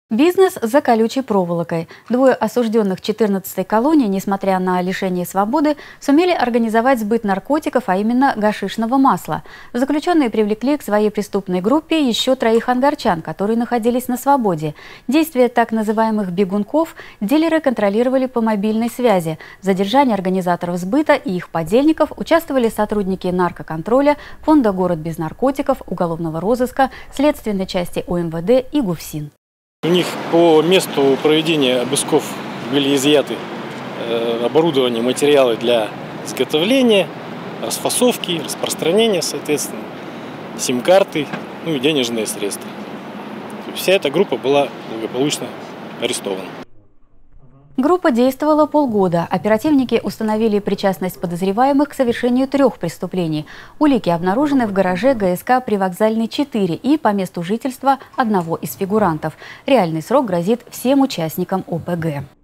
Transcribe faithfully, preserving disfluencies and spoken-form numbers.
Бизнес за колючей проволокой. Двое осужденных четырнадцатой колонии, несмотря на лишение свободы, сумели организовать сбыт наркотиков, а именно гашишного масла. Заключенные привлекли к своей преступной группе еще троих ангарчан, которые находились на свободе. Действия так называемых бегунков дилеры контролировали по мобильной связи. В задержании организаторов сбыта и их подельников участвовали сотрудники наркоконтроля, Фонда «Город без наркотиков», уголовного розыска, следственной части О М В Д и ГУФСИН. У них по месту проведения обысков были изъяты оборудование, материалы для изготовления, расфасовки, распространения, соответственно, сим-карты, ну и денежные средства. Вся эта группа была благополучно арестована. Группа действовала полгода. Оперативники установили причастность подозреваемых к совершению трех преступлений. Улики обнаружены в гараже Г С К «Привокзальный четыре» и по месту жительства одного из фигурантов. Реальный срок грозит всем участникам О П Г.